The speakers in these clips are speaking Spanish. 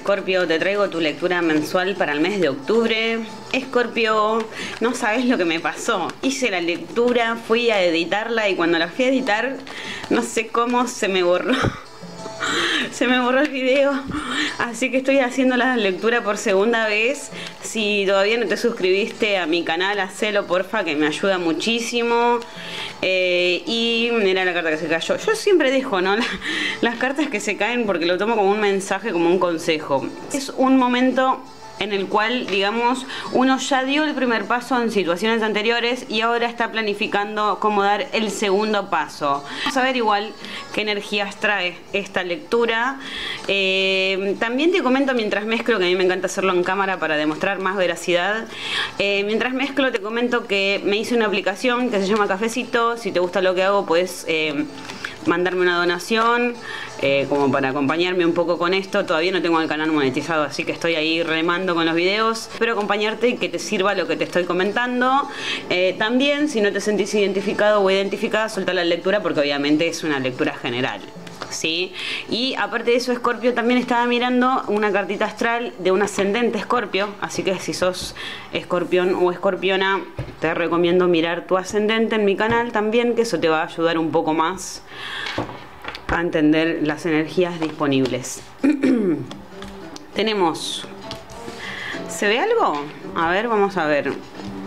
Escorpio, te traigo tu lectura mensual para el mes de octubre. Escorpio, no sabes lo que me pasó. Hice la lectura, fui a editarla y cuando la fui a editar, no sé cómo se me borró. Se me borró el video, así que estoy haciendo la lectura por segunda vez. Si todavía no te suscribiste a mi canal, hacelo porfa, que me ayuda muchísimo. Y mira la carta que se cayó. Yo siempre dejo, ¿no? Las cartas que se caen porque lo tomo como un mensaje, como un consejo. Es un momento en el cual, digamos, uno ya dio el primer paso en situaciones anteriores y ahora está planificando cómo dar el segundo paso. Vamos a ver igual qué energías trae esta lectura. También te comento mientras mezclo, que a mí me encanta hacerlo en cámara para demostrar más veracidad. Mientras mezclo te comento que me hice una aplicación que se llama Cafecito. Si te gusta lo que hago, puedes mandarme una donación como para acompañarme un poco con esto. Todavía no tengo el canal monetizado, así que estoy ahí remando con los videos. Espero acompañarte y que te sirva lo que te estoy comentando. También, si no te sentís identificado o identificada, suelta la lectura porque obviamente es una lectura general, ¿sí? Y aparte de eso, Escorpio, también estaba mirando una cartita astral de un ascendente Escorpio, así que si sos escorpión o escorpiona, te recomiendo mirar tu ascendente en mi canal también, que eso te va a ayudar un poco más a entender las energías disponibles. Tenemos... ¿Se ve algo? A ver, vamos a ver.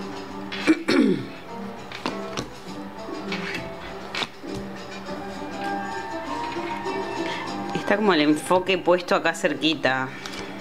Está como el enfoque puesto acá cerquita.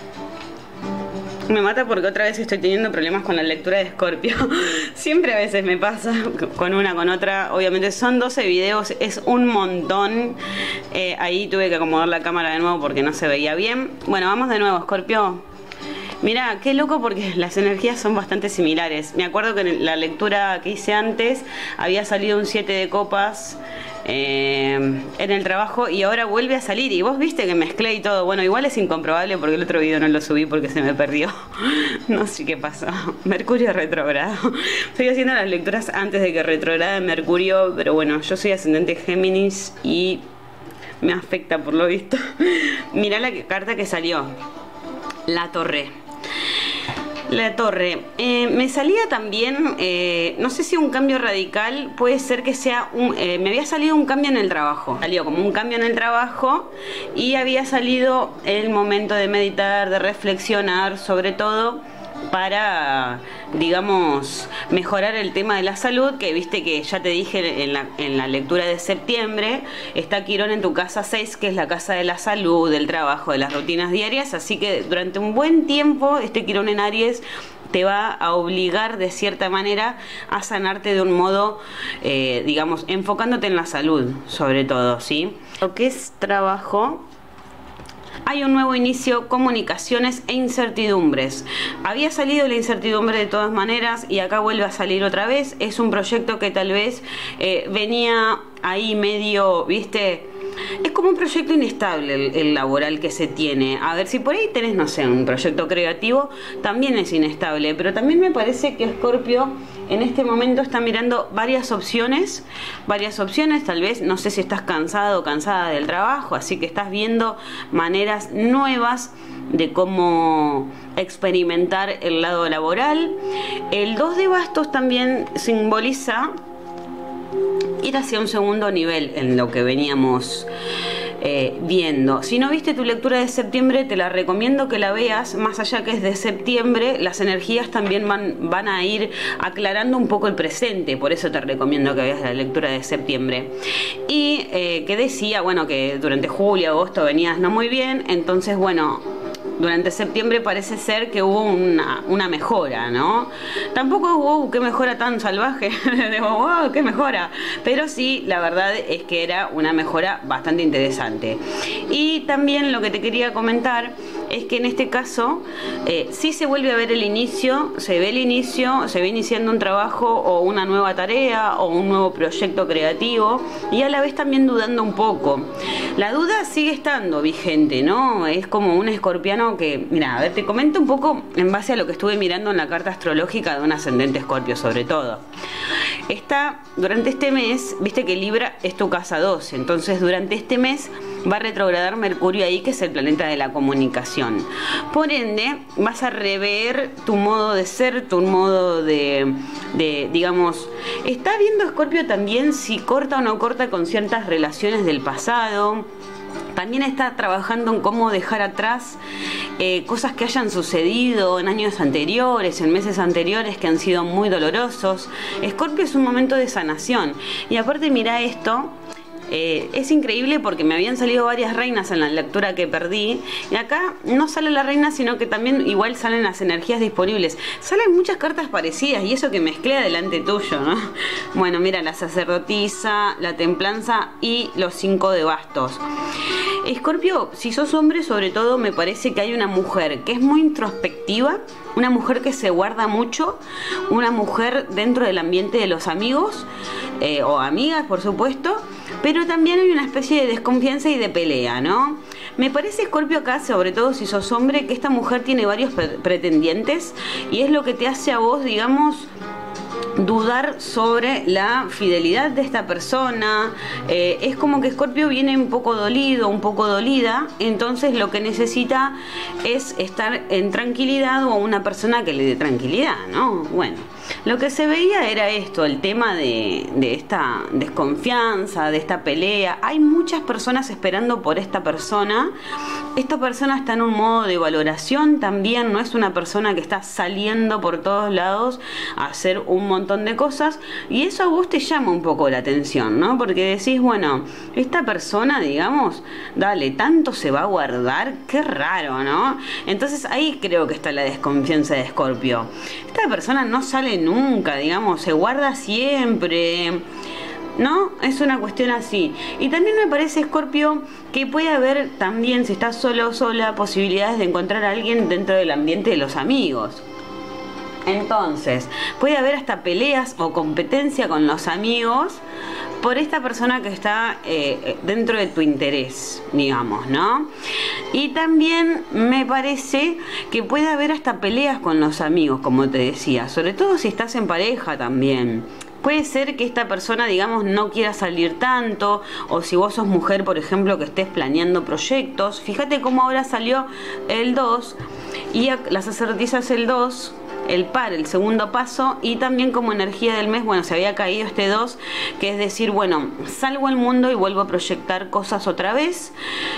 Me mata porque otra vez estoy teniendo problemas con la lectura de Escorpio. Siempre a veces me pasa con una, con otra. Obviamente son 12 videos, es un montón. Ahí tuve que acomodar la cámara de nuevo porque no se veía bien. Bueno, vamos de nuevo, Escorpio. Mira, qué loco porque las energías son bastante similares. Me acuerdo que en la lectura que hice antes había salido un 7 de copas en el trabajo y ahora vuelve a salir. Y vos viste que mezclé y todo. Bueno, igual es incomprobable porque el otro video no lo subí porque se me perdió. No sé qué pasó. Mercurio retrógrado. Estoy haciendo las lecturas antes de que retrograde Mercurio, pero bueno, yo soy ascendente Géminis y me afecta por lo visto. Mirá la carta que salió. La Torre. La Torre. Me salía también, no sé si un cambio radical, puede ser que sea un... me había salido un cambio en el trabajo. Salió como un cambio en el trabajo y había salido el momento de meditar, de reflexionar, sobre todo para, digamos, mejorar el tema de la salud, que viste que ya te dije en la lectura de septiembre, está Quirón en tu casa 6, que es la casa de la salud, del trabajo, de las rutinas diarias, así que durante un buen tiempo este Quirón en Aries te va a obligar de cierta manera a sanarte de un modo, digamos, enfocándote en la salud, sobre todo, ¿sí? Lo que es trabajo... Hay un nuevo inicio, comunicaciones e incertidumbres. Había salido la incertidumbre de todas maneras y acá vuelve a salir otra vez. Es un proyecto que tal vez venía ahí medio, ¿viste? Es como un proyecto inestable el laboral que se tiene. A ver, si por ahí tenés, no sé, un proyecto creativo, también es inestable. Pero también me parece que Escorpio en este momento está mirando varias opciones, tal vez, no sé si estás cansado o cansada del trabajo, así que estás viendo maneras nuevas de cómo experimentar el lado laboral. El 2 de bastos también simboliza ir hacia un segundo nivel en lo que veníamos viendo. Si no viste tu lectura de septiembre, te la recomiendo que la veas. Más allá que es de septiembre, las energías también van a ir aclarando un poco el presente, por eso te recomiendo que veas la lectura de septiembre. Y que decía, bueno, que durante julio, agosto venías no muy bien, entonces bueno, durante septiembre parece ser que hubo una mejora, ¿no? Tampoco hubo qué mejora tan salvaje, digo, wow, qué mejora, pero sí, la verdad es que era una mejora bastante interesante. Y también lo que te quería comentar es que en este caso sí se vuelve a ver el inicio, se ve iniciando un trabajo o una nueva tarea o un nuevo proyecto creativo y a la vez también dudando un poco. La duda sigue estando vigente, ¿no? Es como un escorpiano que, mira, a ver, te comento un poco en base a lo que estuve mirando en la carta astrológica de un ascendente Escorpio sobre todo. Está, durante este mes, viste que Libra es tu casa 12, entonces durante este mes va a retrogradar Mercurio ahí, que es el planeta de la comunicación. Por ende, vas a rever tu modo de ser, tu modo de digamos, está viendo Escorpio también si corta o no corta con ciertas relaciones del pasado. También está trabajando en cómo dejar atrás cosas que hayan sucedido en años anteriores, en meses anteriores, que han sido muy dolorosos. Escorpio es un momento de sanación. Y aparte, mira esto. Es increíble porque me habían salido varias reinas en la lectura que perdí, y acá no sale la reina, sino que también igual salen las energías disponibles. Salen muchas cartas parecidas y eso que mezclé delante tuyo, ¿no? Bueno, mira, la sacerdotisa, la templanza y los 5 de bastos. Escorpio, si sos hombre, sobre todo me parece que hay una mujer que es muy introspectiva, una mujer que se guarda mucho, una mujer dentro del ambiente de los amigos o amigas, por supuesto, pero también hay una especie de desconfianza y de pelea, ¿no? Me parece, Escorpio, acá, sobre todo si sos hombre, que esta mujer tiene varios pretendientes y es lo que te hace a vos, digamos, dudar sobre la fidelidad de esta persona. Es como que Escorpio viene un poco dolido, un poco dolida, entonces lo que necesita es estar en tranquilidad o una persona que le dé tranquilidad, ¿no? Bueno, lo que se veía era esto, el tema de esta desconfianza, de esta pelea. Hay muchas personas esperando por esta persona. Esta persona está en un modo de valoración también, no es una persona que está saliendo por todos lados a hacer un montón de cosas, y eso a vos te llama un poco la atención, ¿no? Porque decís, bueno, esta persona, digamos, dale, tanto se va a guardar, qué raro, ¿no? Entonces ahí creo que está la desconfianza de Escorpio. Esta persona no sale nunca, digamos, se guarda siempre, ¿no? Es una cuestión así. Y también me parece, Escorpio, que puede haber también, si estás solo o sola, posibilidades de encontrar a alguien dentro del ambiente de los amigos. Entonces, puede haber hasta peleas o competencia con los amigos por esta persona que está dentro de tu interés, digamos, ¿no? Y también me parece que puede haber hasta peleas con los amigos, como te decía, sobre todo si estás en pareja también. Puede ser que esta persona, digamos, no quiera salir tanto, o si vos sos mujer, por ejemplo, que estés planeando proyectos. Fíjate cómo ahora salió el 2 y la sacerdotisa es el 2, el par, el segundo paso, y también como energía del mes, bueno, se había caído este 2, que es decir, bueno, salgo al mundo y vuelvo a proyectar cosas otra vez.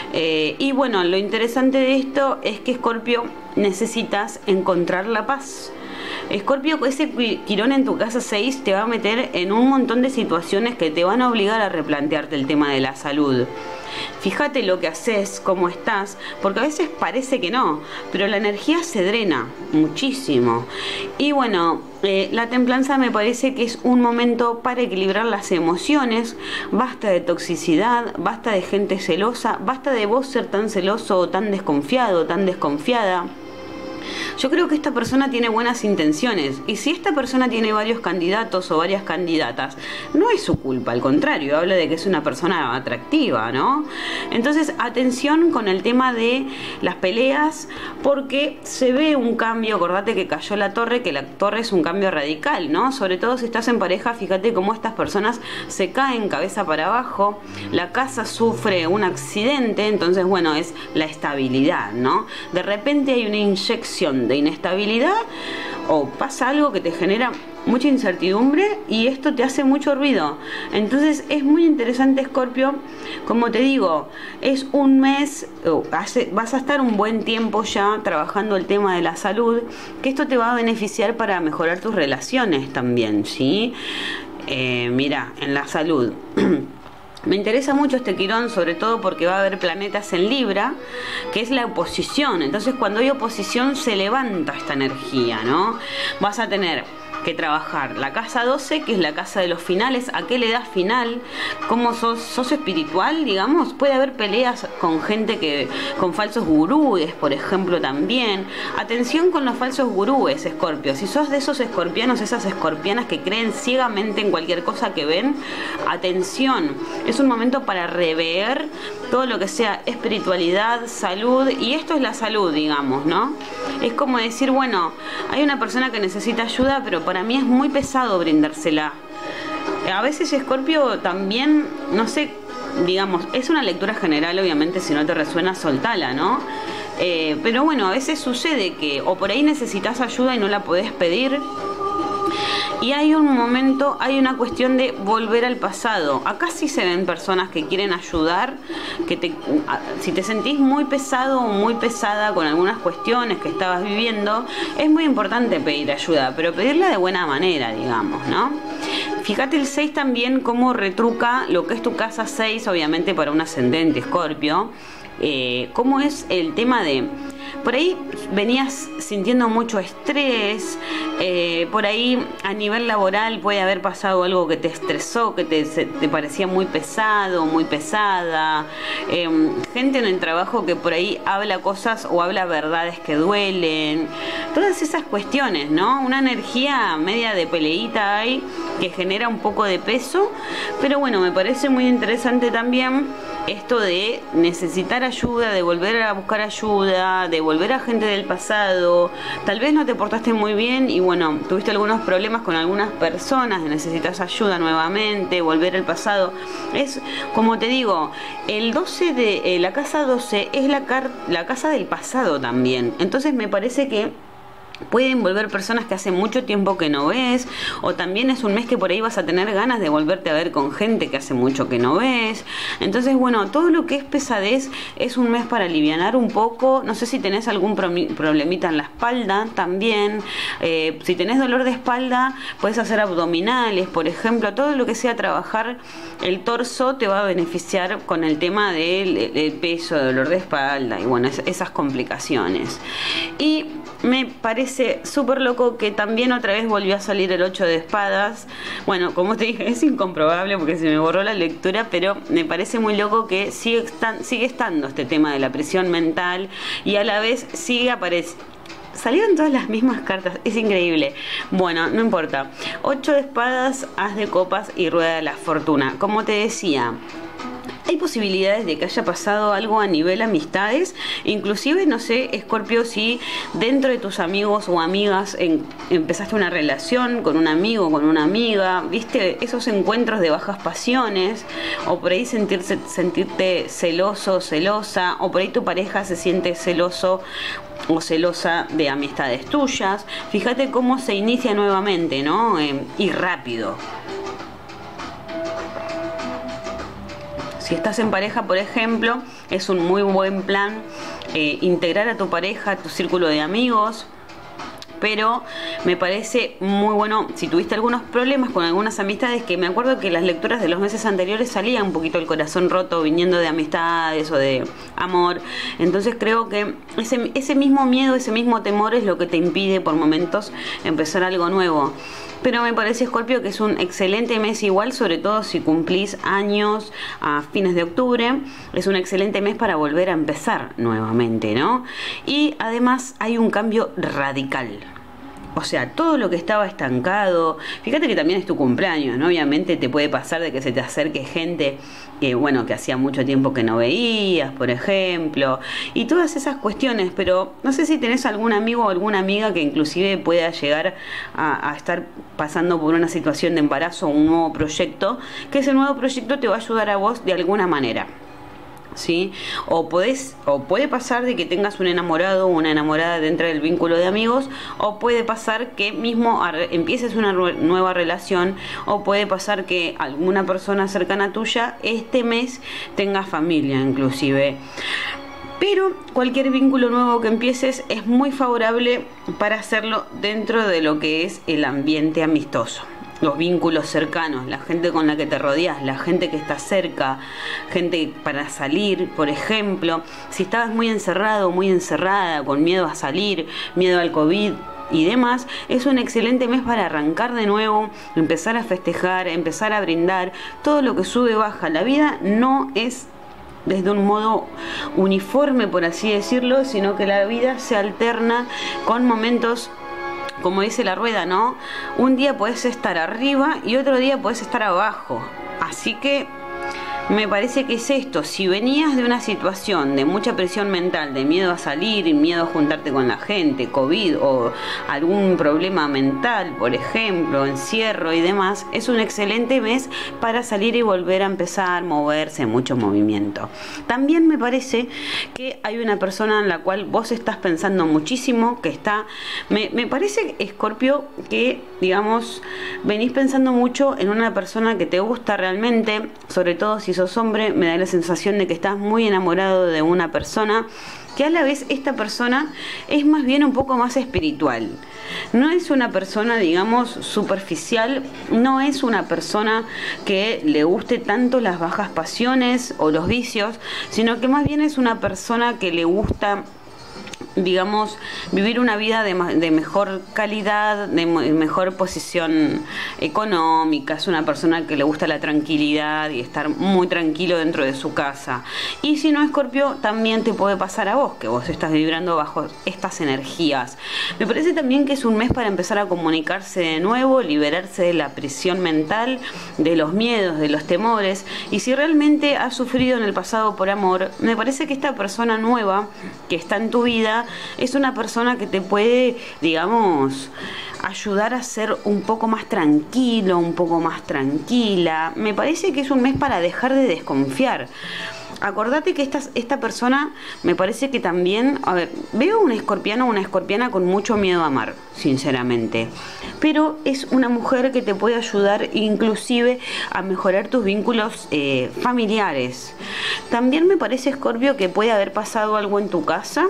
Y bueno, lo interesante de esto es que, Escorpio, necesitas encontrar la paz. Escorpio, ese Quirón en tu casa 6 te va a meter en un montón de situaciones que te van a obligar a replantearte el tema de la salud. Fíjate lo que haces, cómo estás, porque a veces parece que no, pero la energía se drena muchísimo. Y bueno, la templanza me parece que es un momento para equilibrar las emociones. Basta de toxicidad, basta de gente celosa, basta de vos ser tan celoso o tan desconfiado, tan desconfiada. Yo creo que esta persona tiene buenas intenciones, y si esta persona tiene varios candidatos o varias candidatas, no es su culpa, al contrario, habla de que es una persona atractiva, ¿no? Entonces, atención con el tema de las peleas, porque se ve un cambio. Acordate que cayó la torre, que la torre es un cambio radical, ¿no? Sobre todo si estás en pareja, fíjate cómo estas personas se caen cabeza para abajo, la casa sufre un accidente, entonces, bueno, es la estabilidad, ¿no? De repente hay una inyección de inestabilidad o pasa algo que te genera mucha incertidumbre y esto te hace mucho ruido. Entonces es muy interesante, Escorpio, como te digo, es un mes, vas a estar un buen tiempo ya trabajando el tema de la salud, que esto te va a beneficiar para mejorar tus relaciones también, ¿sí? Mira, en la salud me interesa mucho este Quirón, sobre todo porque va a haber planetas en Libra, que es la oposición. Entonces, cuando hay oposición, se levanta esta energía, ¿no? Vas a tener que trabajar la casa 12, que es la casa de los finales. ¿A qué le das final? ¿Cómo sos espiritual, digamos? Puede haber peleas con gente con falsos gurúes, por ejemplo, también. Atención con los falsos gurúes, Escorpio. Si sos de esos escorpianos, esas escorpianas que creen ciegamente en cualquier cosa que ven, atención. Es un momento para rever todo lo que sea espiritualidad, salud, y esto es la salud, digamos, ¿no? Es como decir, bueno, hay una persona que necesita ayuda, pero para mí es muy pesado brindársela. A veces, Escorpio, también, no sé, digamos, es una lectura general, obviamente si no te resuena, soltala, ¿no? Pero bueno, a veces sucede que o por ahí necesitas ayuda y no la podés pedir. Y hay un momento, hay una cuestión de volver al pasado. Acá sí se ven personas que quieren ayudar, si te sentís muy pesado o muy pesada con algunas cuestiones que estabas viviendo, es muy importante pedir ayuda, pero pedirla de buena manera, digamos, ¿no? Fíjate el 6 también cómo retruca lo que es tu casa 6, obviamente para un ascendente Escorpio. Cómo es el tema de, por ahí venías sintiendo mucho estrés, por ahí a nivel laboral puede haber pasado algo que te estresó, que te parecía muy pesado, muy pesada, gente en el trabajo que por ahí habla cosas o habla verdades que duelen, todas esas cuestiones, ¿no? Una energía media de peleita ahí que genera un poco de peso, pero bueno, me parece muy interesante también esto de necesitar ayuda, de volver a buscar ayuda, de volver a gente del pasado. Tal vez no te portaste muy bien y bueno, tuviste algunos problemas con algunas personas, necesitas ayuda nuevamente, volver al pasado. Es, como te digo, el 12 de la casa 12 es la casa del pasado también. Entonces me parece que pueden volver personas que hace mucho tiempo que no ves, o también es un mes que por ahí vas a tener ganas de volverte a ver con gente que hace mucho que no ves. Entonces, bueno, todo lo que es pesadez es un mes para alivianar un poco. No sé si tenés algún problemita en la espalda también. Si tenés dolor de espalda, puedes hacer abdominales, por ejemplo. Todo lo que sea trabajar el torso te va a beneficiar con el tema del peso, dolor de espalda y bueno, esas complicaciones. Y me parece súper loco que también otra vez volvió a salir el 8 de espadas. Bueno, como te dije, es incomprobable porque se me borró la lectura, pero me parece muy loco que sigue estando este tema de la presión mental y a la vez sigue apareciendo. Salieron todas las mismas cartas, es increíble. Bueno, no importa. 8 de espadas, as de copas y rueda de la fortuna. Como te decía, hay posibilidades de que haya pasado algo a nivel amistades, inclusive, no sé, Escorpio, si dentro de tus amigos o amigas empezaste una relación con un amigo, con una amiga, viste, esos encuentros de bajas pasiones, o por ahí sentirte celoso, celosa, o por ahí tu pareja se siente celoso o celosa de amistades tuyas. Fíjate cómo se inicia nuevamente, ¿no? Y rápido. Si estás en pareja, por ejemplo, es un muy buen plan integrar a tu pareja a tu círculo de amigos. Pero me parece muy bueno, si tuviste algunos problemas con algunas amistades, que me acuerdo que las lecturas de los meses anteriores salía un poquito el corazón roto viniendo de amistades o de amor. Entonces creo que ese mismo miedo, ese mismo temor es lo que te impide por momentos empezar algo nuevo. Pero me parece, Escorpio, que es un excelente mes igual, sobre todo si cumplís años a fines de octubre. Es un excelente mes para volver a empezar nuevamente, ¿no? Y además hay un cambio radical. O sea, todo lo que estaba estancado, fíjate que también es tu cumpleaños, ¿no? Obviamente te puede pasar de que se te acerque gente que, bueno, que hacía mucho tiempo que no veías, por ejemplo, y todas esas cuestiones, pero no sé si tenés algún amigo o alguna amiga que inclusive pueda llegar a estar pasando por una situación de embarazo o un nuevo proyecto, que ese nuevo proyecto te va a ayudar a vos de alguna manera. ¿Sí? O puede pasar de que tengas un enamorado o una enamorada dentro del vínculo de amigos, o puede pasar que mismo empieces una nueva relación, o puede pasar que alguna persona cercana tuya este mes tenga familia inclusive. Pero cualquier vínculo nuevo que empieces es muy favorable para hacerlo dentro de lo que es el ambiente amistoso. Los vínculos cercanos, la gente con la que te rodeas, la gente que está cerca, gente para salir, por ejemplo. Si estabas muy encerrado, muy encerrada, con miedo a salir, miedo al COVID y demás, es un excelente mes para arrancar de nuevo, empezar a festejar, empezar a brindar. Todo lo que sube, baja. La vida no es desde un modo uniforme, por así decirlo, sino que la vida se alterna con momentos, como dice la rueda, ¿no? Un día puedes estar arriba y otro día puedes estar abajo. Así que me parece que es esto. Si venías de una situación de mucha presión mental, de miedo a salir, miedo a juntarte con la gente, COVID o algún problema mental, por ejemplo, encierro y demás, es un excelente mes para salir y volver a empezar, moverse, mucho movimiento. También me parece que hay una persona en la cual vos estás pensando muchísimo, que está, me parece, Escorpio, que digamos, venís pensando mucho en una persona que te gusta realmente, sobre todo si sos hombre, me da la sensación de que estás muy enamorado de una persona, que a la vez esta persona es más bien un poco más espiritual. No es una persona, digamos, superficial, no es una persona que le guste tanto las bajas pasiones o los vicios, sino que más bien es una persona que le gusta, digamos, vivir una vida de mejor calidad, de mejor posición económica. Es una persona que le gusta la tranquilidad y estar muy tranquilo dentro de su casa. Y si no, Escorpio, también te puede pasar a vos, que vos estás vibrando bajo estas energías. Me parece también que es un mes para empezar a comunicarse de nuevo, liberarse de la presión mental, de los miedos, de los temores. Y si realmente has sufrido en el pasado por amor, me parece que esta persona nueva que está en tu vida es una persona que te puede, digamos, ayudar a ser un poco más tranquilo, un poco más tranquila. Me parece que es un mes para dejar de desconfiar. Acordate que esta persona, me parece que también, a ver, veo un escorpiano o una escorpiana con mucho miedo a amar, sinceramente, pero es una mujer que te puede ayudar inclusive a mejorar tus vínculos familiares. También me parece, Escorpio, que puede haber pasado algo en tu casa.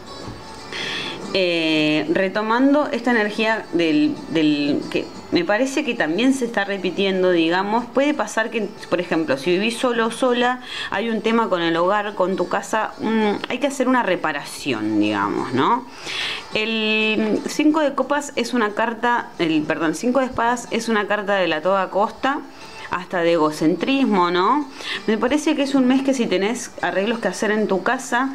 Retomando esta energía del que me parece que también se está repitiendo, digamos, puede pasar que, por ejemplo, si vivís solo o sola, hay un tema con el hogar, con tu casa, hay que hacer una reparación, digamos, ¿no? El 5 de copas es una carta, 5 de espadas es una carta de la toda costa, hasta de egocentrismo, ¿no? Me parece que es un mes que si tenés arreglos que hacer en tu casa,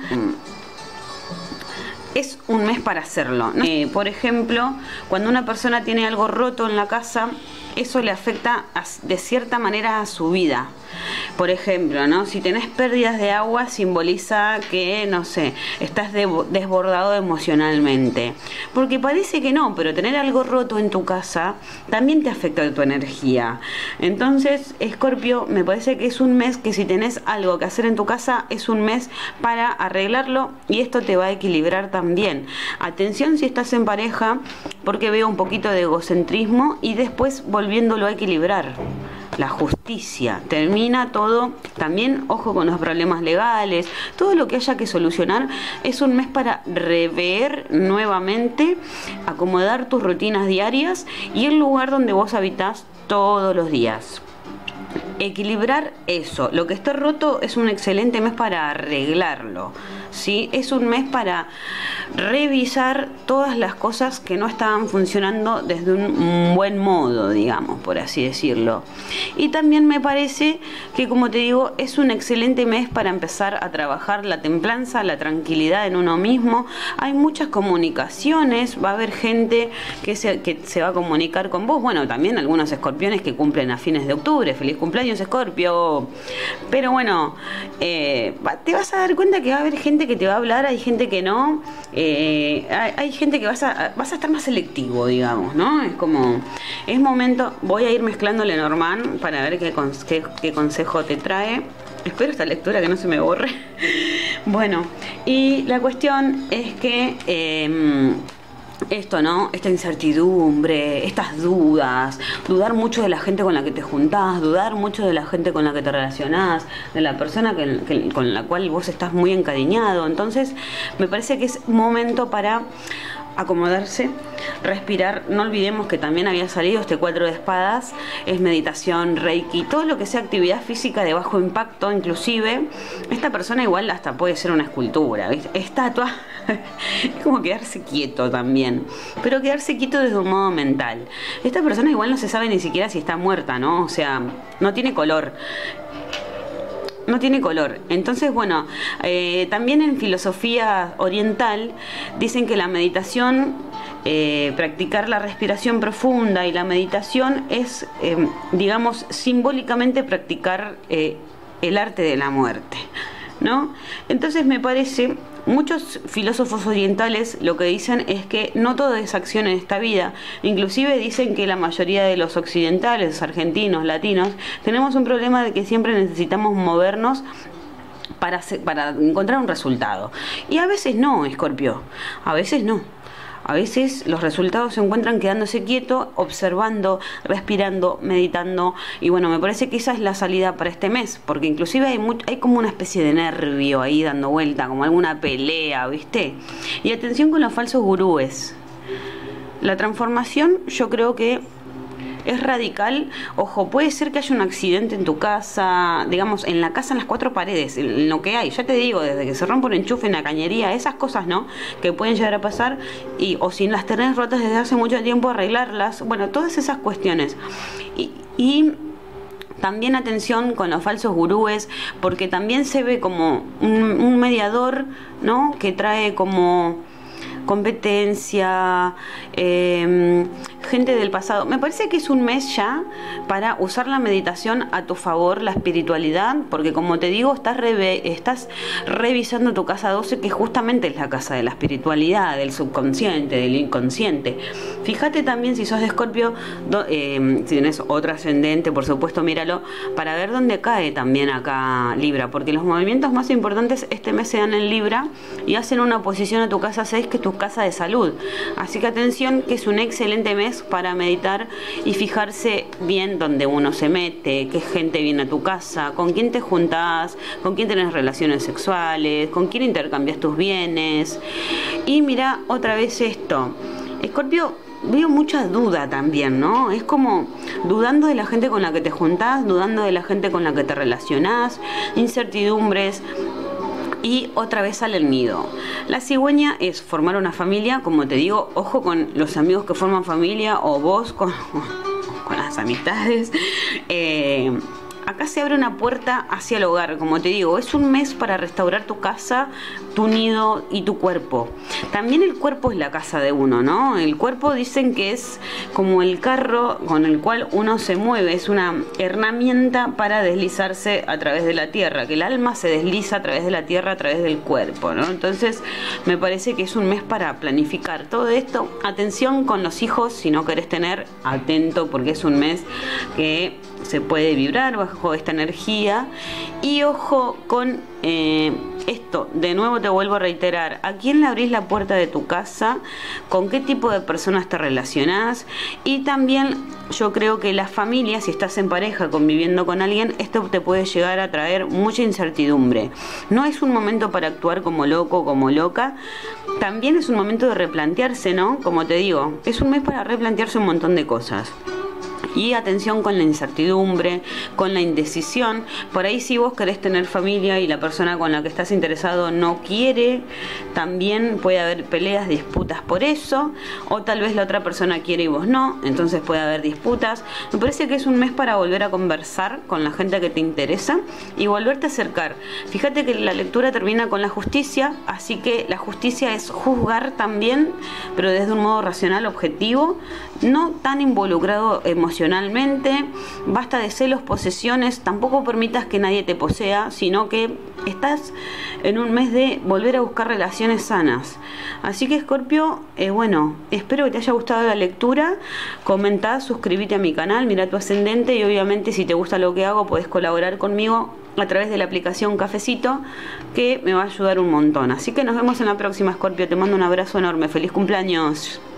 es un mes para hacerlo, ¿no? Por ejemplo, cuando una persona tiene algo roto en la casa, eso le afecta de cierta manera a su vida. Por ejemplo, ¿no? Si tenés pérdidas de agua, simboliza que, no sé, estás desbordado emocionalmente. Porque parece que no, pero tener algo roto en tu casa también te afecta tu energía. Entonces, Escorpio, me parece que es un mes que si tenés algo que hacer en tu casa, es un mes para arreglarlo y esto te va a equilibrar también. Atención si estás en pareja, porque veo un poquito de egocentrismo y después volviéndolo a equilibrar. La justicia, termina todo, también ojo con los problemas legales, todo lo que haya que solucionar. Es un mes para rever nuevamente, acomodar tus rutinas diarias y el lugar donde vos habitás todos los días. Equilibrar eso. Lo que esté roto es un excelente mes para arreglarlo, ¿sí? Es un mes para revisar todas las cosas que no estaban funcionando desde un buen modo, digamos, por así decirlo. Y también me parece que, como te digo, es un excelente mes para empezar a trabajar la templanza, la tranquilidad en uno mismo. Hay muchas comunicaciones, va a haber gente que se va a comunicar con vos. Bueno, también algunos escorpiones que cumplen a fines de octubre. Feliz cumpleaños, Escorpio. Pero bueno, te vas a dar cuenta que va a haber gente que te va a hablar, hay gente que no. Hay gente que vas a estar más selectivo, digamos, ¿no? Es como, es momento. Voy a ir mezclando Lenormand para ver qué consejo te trae. Espero esta lectura que no se me borre. Bueno, y la cuestión es que esto, ¿no? Esta incertidumbre, estas dudas, dudar mucho de la gente con la que te juntás, dudar mucho de la gente con la que te relacionás, de la persona con la cual vos estás muy encariñado. Entonces, me parece que es momento para acomodarse, respirar. No olvidemos que también había salido este 4 de espadas, es meditación, reiki, todo lo que sea actividad física de bajo impacto. Inclusive esta persona igual hasta puede ser una escultura, ¿viste? Estatua. Es como quedarse quieto también, pero quedarse quieto desde un modo mental. Esta persona igual no se sabe ni siquiera si está muerta, ¿no? O sea, no tiene color. No tiene color. Entonces, bueno, también en filosofía oriental dicen que la meditación, practicar la respiración profunda y la meditación es, digamos, simbólicamente practicar el arte de la muerte, ¿no? Entonces me parece, muchos filósofos orientales lo que dicen es que no todo es acción en esta vida. Inclusive dicen que la mayoría de los occidentales, argentinos, latinos, tenemos un problema de que siempre necesitamos movernos para encontrar un resultado. Y a veces no, Escorpio, a veces no. A veces los resultados se encuentran quedándose quieto, observando, respirando, meditando. Y bueno, me parece que esa es la salida para este mes, porque inclusive hay como una especie de nervio ahí dando vuelta, como alguna pelea, ¿viste? Y atención con los falsos gurúes. La transformación yo creo que es radical. Ojo, puede ser que haya un accidente en tu casa, digamos, en la casa, en las cuatro paredes, en lo que hay, ya te digo, desde que se rompe un enchufe en la cañería, esas cosas, ¿no?, que pueden llegar a pasar, o si las tenés rotas desde hace mucho tiempo, arreglarlas, bueno, todas esas cuestiones. Y también atención con los falsos gurúes, porque también se ve como un mediador, ¿no?, que trae como competencia, gente del pasado. Me parece que es un mes ya para usar la meditación a tu favor, la espiritualidad, porque como te digo, estás revisando tu casa 12, que justamente es la casa de la espiritualidad, del subconsciente, del inconsciente. Fíjate también si sos de Escorpio, si tenés otro ascendente, por supuesto, míralo, para ver dónde cae también acá Libra, porque los movimientos más importantes este mes se dan en Libra y hacen una oposición a tu casa 6, que es tu casa de salud. Así que atención, que es un excelente mes para meditar y fijarse bien dónde uno se mete, qué gente viene a tu casa, con quién te juntás, con quién tenés relaciones sexuales, con quién intercambias tus bienes. Y mira otra vez esto, Escorpio, veo mucha duda también, ¿no? Es como dudando de la gente con la que te juntás, dudando de la gente con la que te relacionás, incertidumbres. Y otra vez sale el nido. La cigüeña es formar una familia, como te digo, ojo con los amigos que forman familia, o vos con las amistades. Acá se abre una puerta hacia el hogar, como te digo, es un mes para restaurar tu casa, tu nido y tu cuerpo. También el cuerpo es la casa de uno, ¿no? El cuerpo dicen que es como el carro con el cual uno se mueve, es una herramienta para deslizarse a través de la tierra, que el alma se desliza a través de la tierra, a través del cuerpo, ¿no? Entonces me parece que es un mes para planificar todo esto. Atención con los hijos, si no querés tener, atento, porque es un mes que se puede vibrar bajo esta energía. Y ojo con esto, de nuevo te vuelvo a reiterar, ¿a quién le abrís la puerta de tu casa? ¿Con qué tipo de personas te relacionás? Y también yo creo que la familia, si estás en pareja conviviendo con alguien, esto te puede llegar a traer mucha incertidumbre. No es un momento para actuar como loco, como loca. También es un momento de replantearse, ¿no? Como te digo, es un mes para replantearse un montón de cosas. Y atención con la incertidumbre, con la indecisión. Por ahí, si vos querés tener familia y la persona con la que estás interesado no quiere, también puede haber peleas, disputas por eso. O tal vez la otra persona quiere y vos no, entonces puede haber disputas. Me parece que es un mes para volver a conversar con la gente que te interesa y volverte a acercar. Fíjate que la lectura termina con la justicia, así que la justicia es juzgar también, pero desde un modo racional, objetivo, no tan involucrado emocionalmente. Basta de celos, posesiones, tampoco permitas que nadie te posea, sino que estás en un mes de volver a buscar relaciones sanas. Así que, Escorpio, bueno, espero que te haya gustado la lectura. Comentá, suscríbete a mi canal, mira tu ascendente, y obviamente si te gusta lo que hago podés colaborar conmigo a través de la aplicación Cafecito, que me va a ayudar un montón. Así que nos vemos en la próxima, Escorpio. Te mando un abrazo enorme. Feliz cumpleaños.